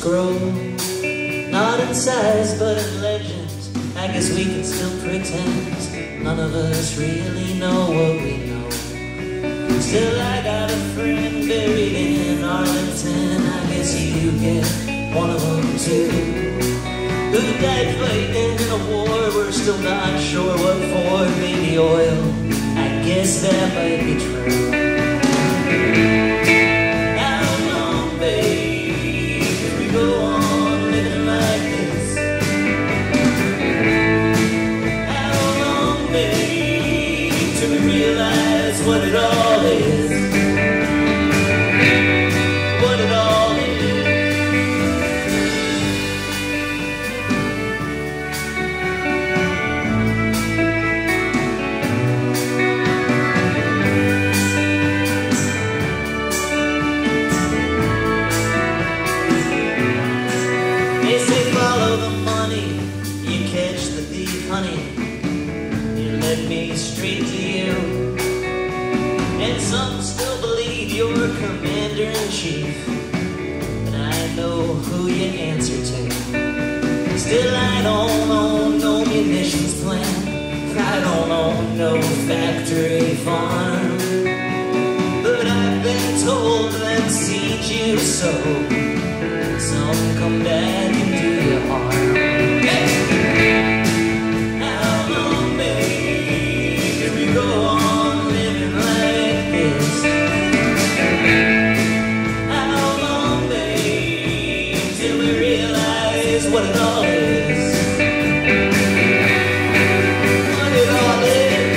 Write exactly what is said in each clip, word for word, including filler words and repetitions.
grow, not in size but in legend. I guess we can still pretend none of us really know what we know. Still I got a friend buried in Arlington. I guess you get one of them too, who died fighting in a war we're still not sure what for. Maybe oil, I guess that might be true. How long, babe, can we go on living like this? How long, babe, till we realize what it all is? What it all is. Straight to you, and some still believe you're commander-in-chief, but I know who you answer to. Still I don't own no munitions plant, I don't own no factory farm, but I've been told that seeds you sow, some come back and do you harm. What it all is. What it all is.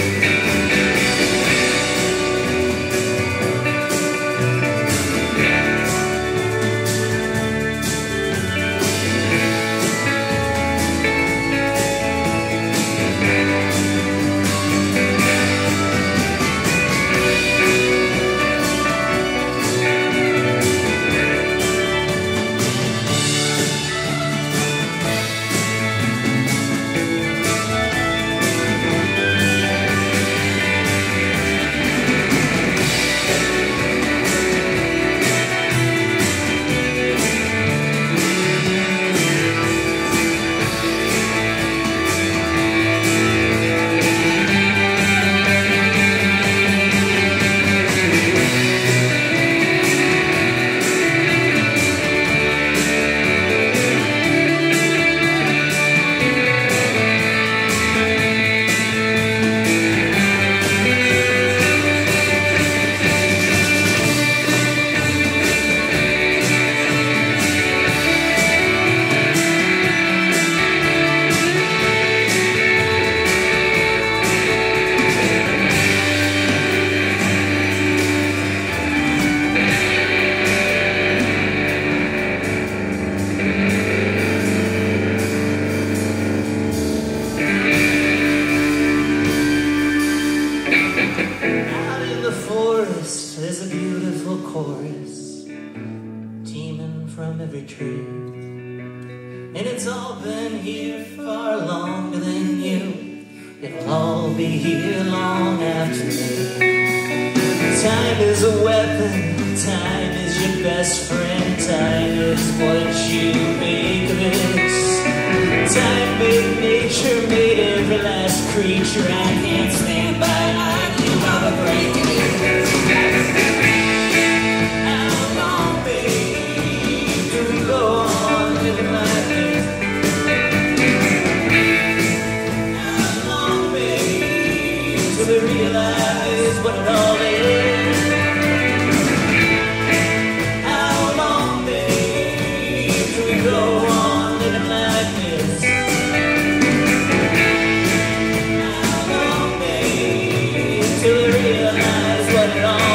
And it's all been here far longer than you. It'll all be here long after me. Time is a weapon, time is your best friend. Time is what you make of it. Time made nature, made every last creature. I can't stand by, I knew I would break it. Realize what it all is. How long, babe, do we go on living like this? How long, babe, till we realize what it all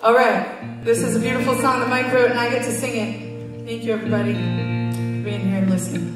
All right, this is a beautiful song that Mike wrote and I get to sing it. Thank you everybody for being here and listening.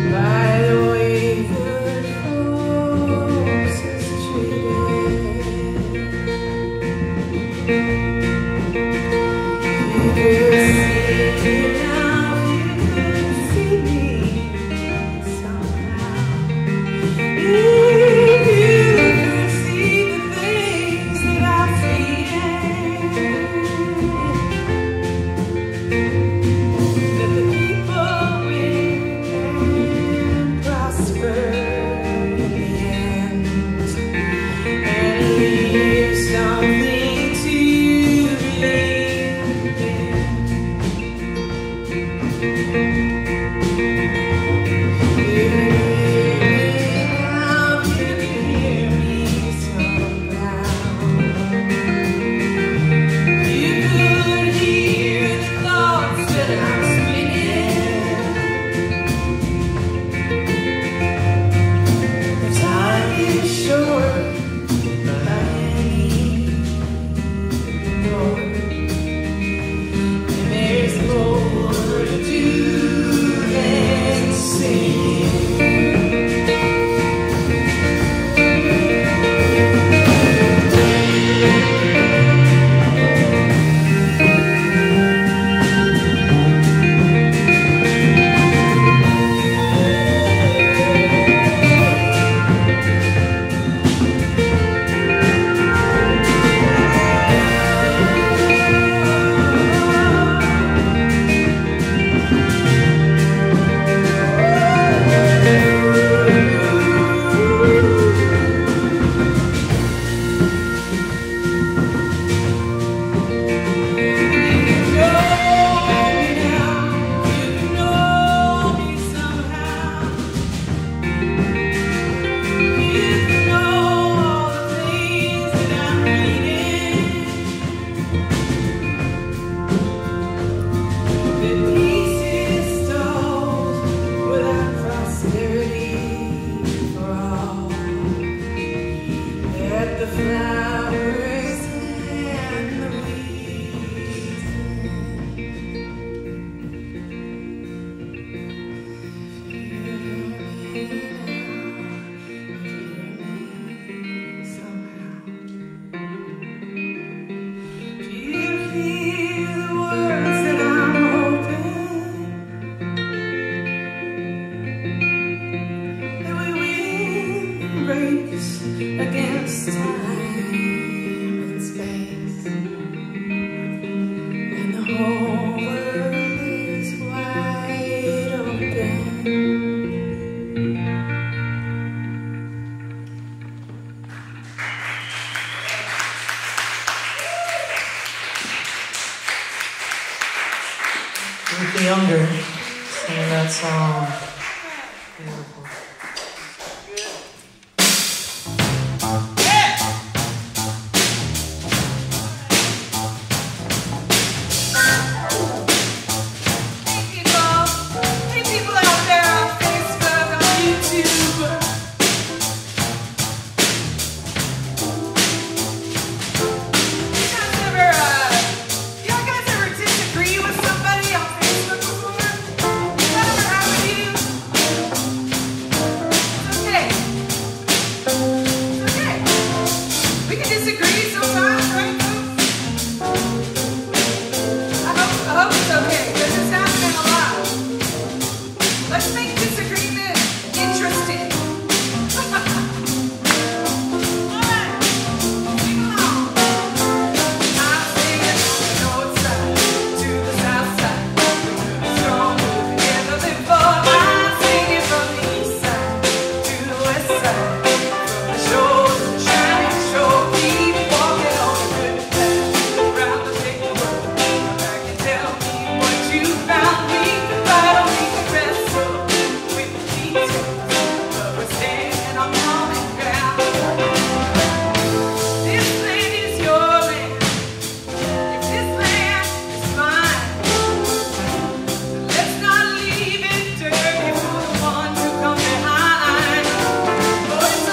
Treated younger singing that song. Beautiful. Let's not leave it dirty for the one to come behind. Lord,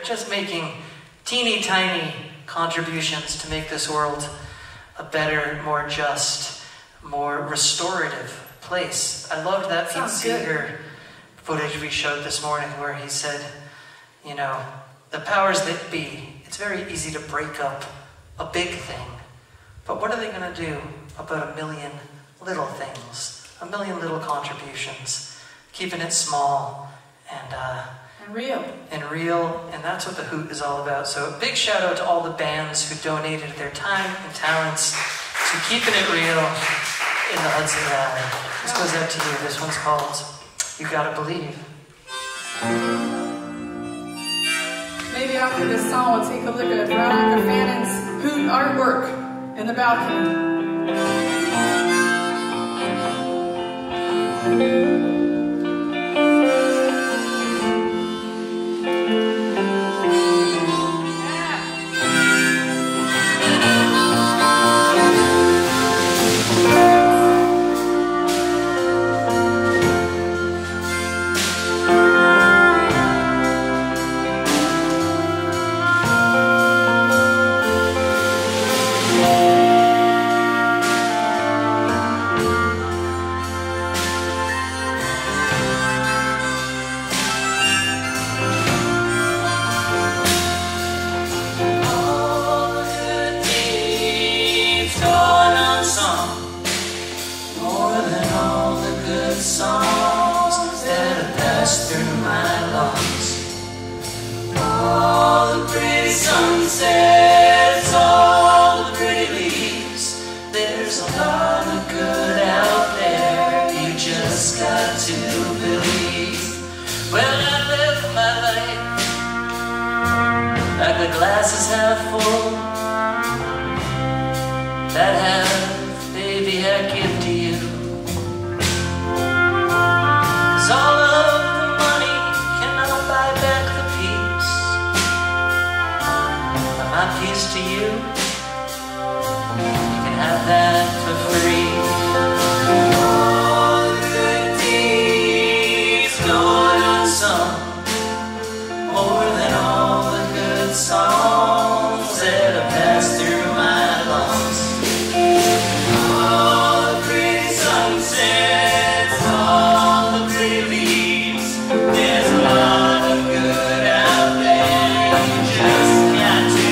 just making teeny tiny contributions to make this world a better, more just, more restorative place. I loved that Pete Seeger footage we showed this morning where he said, you know, the powers that be, it's very easy to break up a big thing, but what are they going to do about a million little things, a million little contributions, keeping it small and uh, and real. And real, and that's what the Hoot is all about. So a big shout out to all the bands who donated their time and talents to keeping it real in the Hudson Valley. This goes out to you. This one's called You Gotta Believe. Maybe after this song we'll take a look at Veronica Fannon's Hoot artwork in the balcony. Sunsets, all the pretty leaves. There's a lot of good out there. You just got to believe. Well, I live my life like the glass is half full. That half, baby, I give to you. 'Cause all of the money cannot buy back the peace. My piece to you, you can have that for free. All the good deeds going unsung, more than all the good songs that have passed through my lungs. All the pretty sunsets, all the pretty leaves. There's a lot of good out there. You just got to.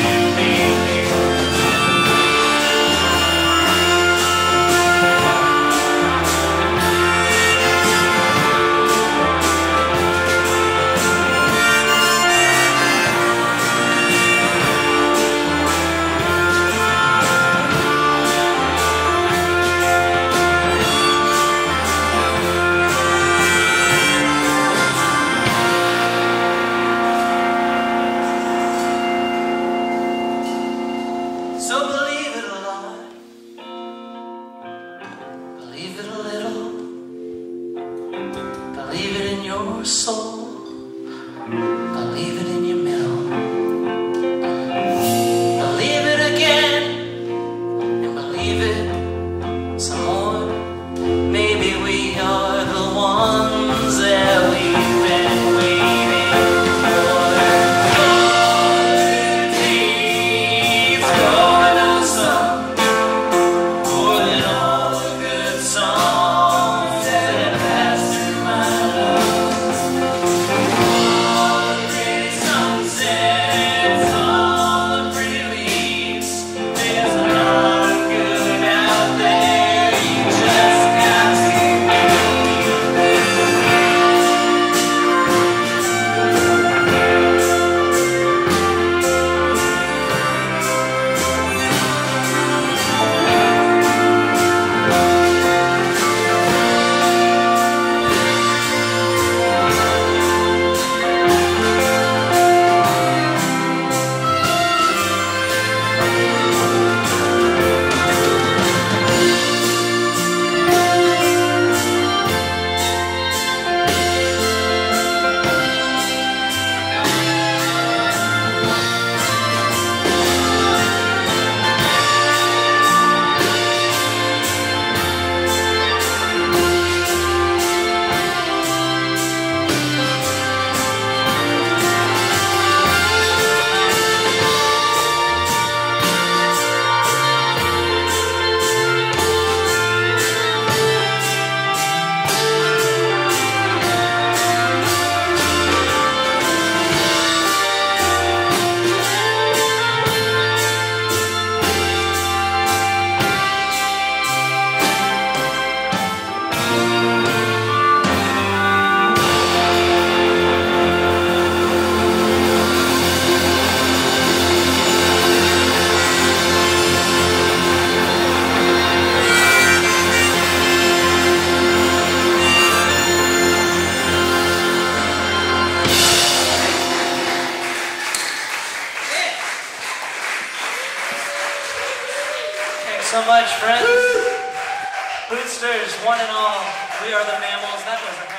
so much, friends. Boosters, one and all, we are the Mammals. That was